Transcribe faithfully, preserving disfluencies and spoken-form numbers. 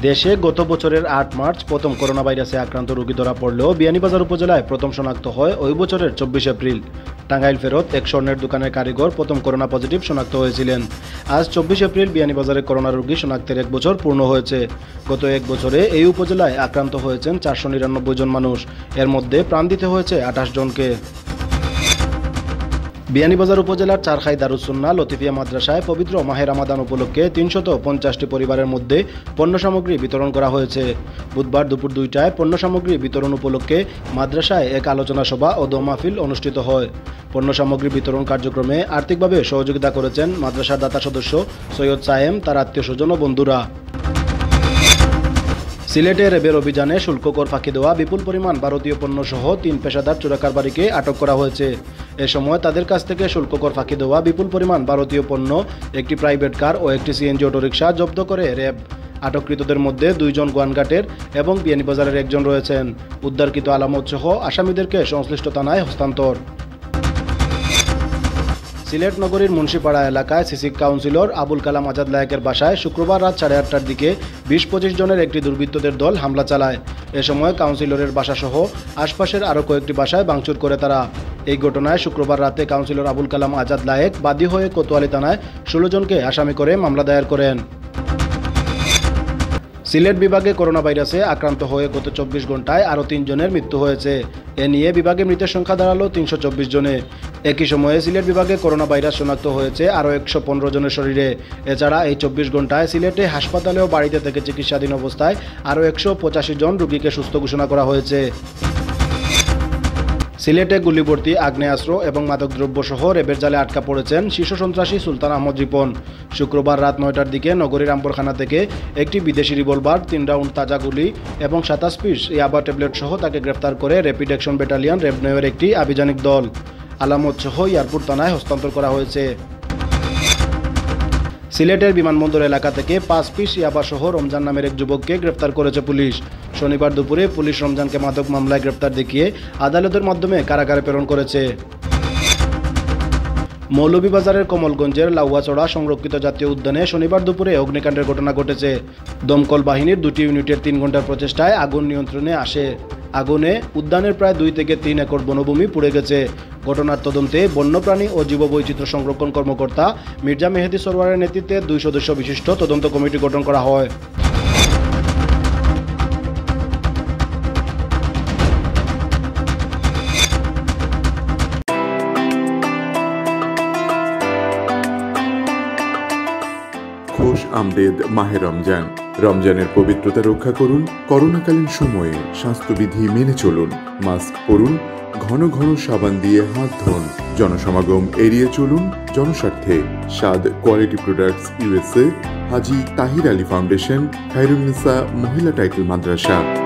দেশে গত বছরের আট মার্চ প্রথম করোনা ভাইরাসে আক্রান্ত রোগী ধরা পড়লেও বিয়ানীবাজার উপজেলায় প্রথম শনাক্ত হয় ওই বছরের চব্বিশ এপ্রিল। টাঙ্গাইল ফেরত এক স্বর্ণের দোকানের কারিগর প্রথম করোনা পজিটিভ শনাক্ত হয়েছিলেন। আজ চব্বিশ এপ্রিল বিয়ানীবাজারে করোনা রোগী শনাক্তের এক বছর পূর্ণ হয়েছে। গত এক বছরে এই উপজেলায় আক্রান্ত হয়েছেন চারশো নিরানব্বই জন মানুষ, এর মধ্যে প্রাণ দিতে হয়েছে আঠাশ জনকে। বিয়ানীবাজার উপজেলার চারখাই দারুসুন্নাহ লতিফিয়া মাদ্রাসায় পবিত্র মাহে রামাদান উপলক্ষে তিনশত পঞ্চাশটি পরিবারের মধ্যে পণ্য সামগ্রী বিতরণ করা হয়েছে। বুধবার দুপুর দুইটায় পণ্য সামগ্রী বিতরণ উপলক্ষে মাদ্রাসায় এক আলোচনা সভা ও দোয়া মাহফিল অনুষ্ঠিত হয়। পণ্য সামগ্রী বিতরণ কার্যক্রমে আর্থিকভাবে সহযোগিতা করেছেন মাদ্রাসার দাতা সদস্য সৈয়দ সায়েম, তার আত্মীয় স্বজন ও বন্ধুরা। সিলেটে র্যাবের অভিযানে শুল্ককর ফাঁকি দেওয়া বিপুল পরিমাণ ভারতীয় পণ্য সহ তিন পেশাদার চোরাকারবারিকে আটক করা হয়েছে। এ সময় তাদের কাছ থেকে শুল্ককর ফাঁকি দেওয়া বিপুল পরিমাণ ভারতীয় পণ্য, একটি প্রাইভেট কার ও একটি সিএনজি অটোরিকশা জব্দ করে র্যাব। আটককৃতদের মধ্যে দুইজন গোয়ানঘাটের এবং বিয়ানীবাজারের একজন রয়েছেন। উদ্ধারকৃত আলামত সহ আসামিদেরকে সংশ্লিষ্ট থানায় হস্তান্তর। সিলেট নগরীর মুন্সিপাড়া এলাকায় সিসি কাউন্সিলর আবুল কালাম আজাদ লায়েকের বাসায় শুক্রবার রাত সাড়ে আটটার দিকে বিশ পঁচিশ জনের একটি দুর্বৃত্তদের দল হামলা চালায়। এ সময় কাউন্সিলরের বাসাসহ আশপাশের আরও কয়েকটি বাসায় ভাঙচুর করে তারা। এই ঘটনায় শুক্রবার রাতে কাউন্সিলর আবুল কালাম আজাদ লায়েক বাদী হয়ে কোতোয়ালি থানায় ষোলো জনকে আসামি করে মামলা দায়ের করেন। সিলেট বিভাগে করোনা ভাইরাসে আক্রান্ত হয়ে গত চব্বিশ ঘন্টায় আরও তিনজনের মৃত্যু হয়েছে। এ নিয়ে বিভাগে মৃতের সংখ্যা দাঁড়ালো তিনশো চব্বিশ জনে। একই সময়ে সিলেট বিভাগে করোনা ভাইরাস শনাক্ত হয়েছে আরও একশো পনেরো জনের শরীরে। এছাড়া এই চব্বিশ ঘন্টায় সিলেটে হাসপাতালে ও বাড়িতে থেকে চিকিৎসাধীন অবস্থায় আরও একশো পঁচাশি জন রোগীকে সুস্থ ঘোষণা করা হয়েছে। সিলেটে গুলিবর্তী আগ্নেয়াস্ত্র এবং মাদকদ্রব্য সহ র্যাবের জালে আটকা পড়েছেন শীর্ষ সন্ত্রাসী সুলতান আহমদ রিপন। শুক্রবার রাত নয়টার দিকে নগরীর আম্বরখানা থেকে একটি বিদেশি রিভলভার, তিন রাউন্ড তাজা গুলি এবং সাতাশ পিস ইয়াবা ট্যাবলেট সহ তাকে গ্রেফতার করে র্যাপিড অ্যাকশন ব্যাটালিয়ন র্যাবনয়ের একটি আভিযানিক দল আলামত সহ এয়ারপোর্ট থানায় হস্তান্তর করা হয়েছে। সিলেটের বিমানবন্দর এলাকা থেকে পাঁচ পিস ইয়াবা সহ রমজান নামের এক যুবককে গ্রেফতার করেছে পুলিশ। শনিবার দুপুরে পুলিশ রমজানকে মাদক মামলায় গ্রেফতার দেখিয়ে আদালতের মাধ্যমে কারাগারে প্রেরণ করেছে। মৌলভীবাজারের কমলগঞ্জের লাউয়াচড়া সংরক্ষিত জাতীয় উদ্যানে শনিবার দুপুরে অগ্নিকাণ্ডের ঘটনা ঘটেছে। দমকল বাহিনীর দুটি ইউনিটের তিন ঘন্টার প্রচেষ্টায় আগুন নিয়ন্ত্রণে আসে। আগুনে উদ্যানের প্রায় দুই থেকে তিন একর বনভূমি পুড়ে গেছে। ঘটনার তদন্তে বন্যপ্রাণী ও জীববৈচিত্র্য সংরক্ষণ কর্মকর্তা মির্জা মেহেদি সরওয়ারের নেতৃত্বে দুই সদস্য বিশিষ্ট তদন্ত কমিটি গঠন করা হয়। খোশ আমদেদ মাহে রমজান। রমজানের পবিত্রতা রক্ষা করুন। করোনাকালীন সময়ে স্বাস্থ্যবিধি মেনে চলুন। মাস্ক পরুন। ঘন ঘন সাবান দিয়ে হাত ধুন। জনসমাগম এড়িয়ে চলুন। জনস্বার্থে Swad quality products USA, Haji Tahir Ali foundation, Khairunnisa মহিলা টাইটেল মাদ্রাসা।